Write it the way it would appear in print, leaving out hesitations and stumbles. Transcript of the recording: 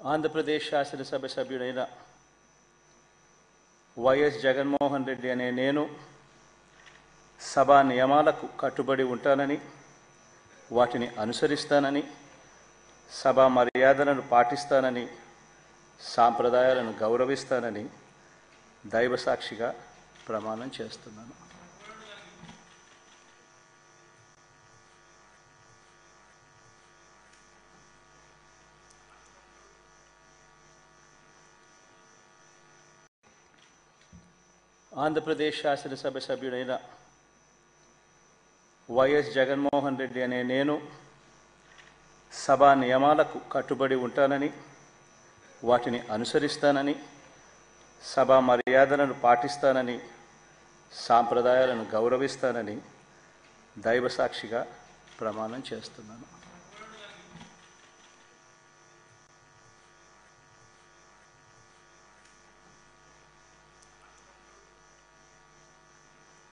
ఆంధ్రప్రదేశ్ శాసనసభ సభ్యుడైన వైఎస్ జగన్మోహన్ రెడ్డి అనే నేను సభా నియమాలకు కట్టుబడి ఉంటానని, వాటిని అనుసరిస్తానని, సభా మర్యాదలను పాటిస్తానని, సాంప్రదాయాలను గౌరవిస్తానని దైవసాక్షిగా ప్రమాణం చేస్తున్నాను. ఆంధ్రప్రదేశ్ శాసనసభ సభ్యుడైన వైఎస్ జగన్మోహన్ రెడ్డి అనే నేను సభా నియమాలకు కట్టుబడి ఉంటానని, వాటిని అనుసరిస్తానని, సభా మర్యాదలను పాటిస్తానని, సాంప్రదాయాలను గౌరవిస్తానని దైవసాక్షిగా ప్రమాణం చేస్తున్నాను.